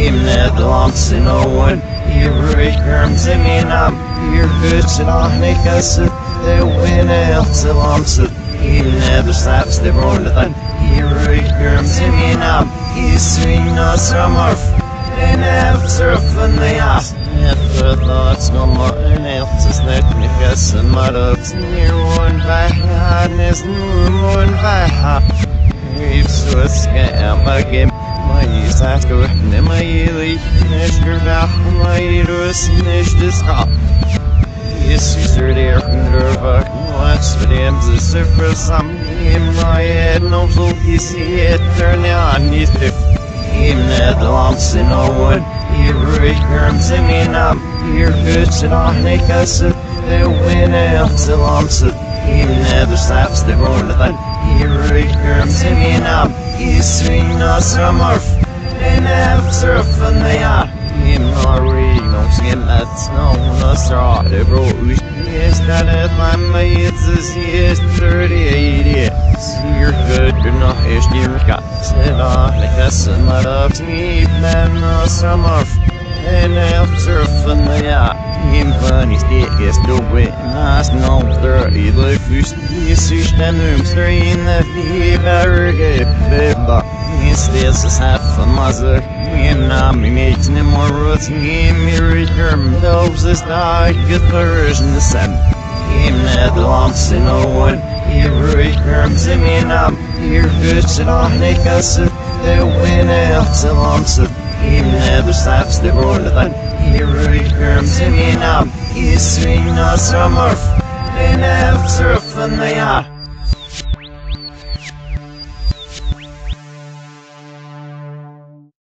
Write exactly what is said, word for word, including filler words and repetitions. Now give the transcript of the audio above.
Im Nederlands in Owen, hier ik ze me naam, hier kuts en achnikas, de winnen te lamse. Im Nederlands de bronnen, hier ik ze me naam, is swing nos ramorf, en efter van de jas. Efter thoughts no more, en efter sneknikas en marups, near one by hardness, one by half. It's so scam again. My sasko, my ely, Mister Bach, my rus, Mister Scott. Yes, sister, there, Nerva, watch the dams, the surface, some in my head, no so you see it, turn on these fifth. In the lamps in no wood, here returns in me now, here goods and on a cuss, the wind out the lamps, in the slaps the road of that, here returns in me now. Is swing us from off, and after from the yard. In Norway, no skin that's no, no straw, the road. Yes, that is my mates, is thirty-eight years. You're good, you're not ish, you're got sit off, like us, and let up to me, man, us from off, and after from the yard. In funny state, yes, no way, nice, no, thirty, like fish, yes, fish, and rooms, three in the fever, get beba. This is half a mother, and I'm making him more roots, and me return those is die, good version the sun. In the lamps in no one, here returns in me now, here goods and on a cuss, the wind out the lamps. In the slaps the road of that, here returns in me now, is swing us from earth, and after from the yard.